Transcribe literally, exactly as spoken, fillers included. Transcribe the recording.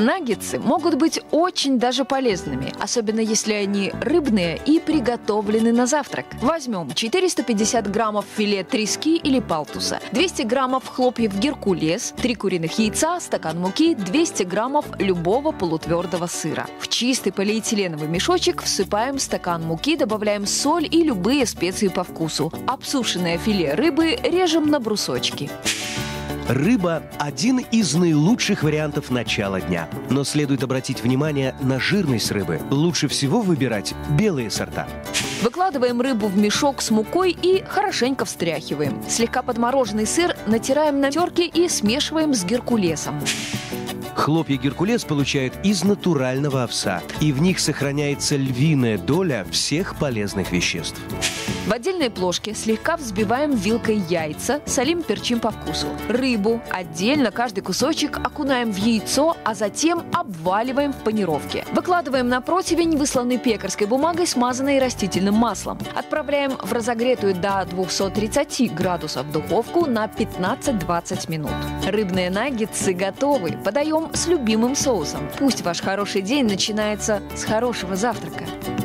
Наггетсы могут быть очень даже полезными, особенно если они рыбные и приготовлены на завтрак. Возьмем четыреста пятьдесят граммов филе трески или палтуса, двести граммов хлопьев геркулес, три куриных яйца, стакан муки, двести граммов любого полутвердого сыра. В чистый полиэтиленовый мешочек всыпаем стакан муки, добавляем соль и любые специи по вкусу. Обсушенное филе рыбы режем на брусочки. Рыба – один из наилучших вариантов начала дня. Но следует обратить внимание на жирность рыбы. Лучше всего выбирать белые сорта. Выкладываем рыбу в мешок с мукой и хорошенько встряхиваем. Слегка подмороженный сыр натираем на терке и смешиваем с геркулесом. Хлопья геркулес получают из натурального овса, и в них сохраняется львиная доля всех полезных веществ. В отдельной плошке слегка взбиваем вилкой яйца, солим, перчим по вкусу. Рыбу отдельно каждый кусочек окунаем в яйцо, а затем обваливаем в панировке. Выкладываем на противень, высланный пекарской бумагой, смазанной растительным маслом. Отправляем в разогретую до двухсот тридцати градусов духовку на пятнадцать-двадцать минут. Рыбные наггетсы готовы. Подаем с любимым соусом. Пусть ваш хороший день начинается с хорошего завтрака.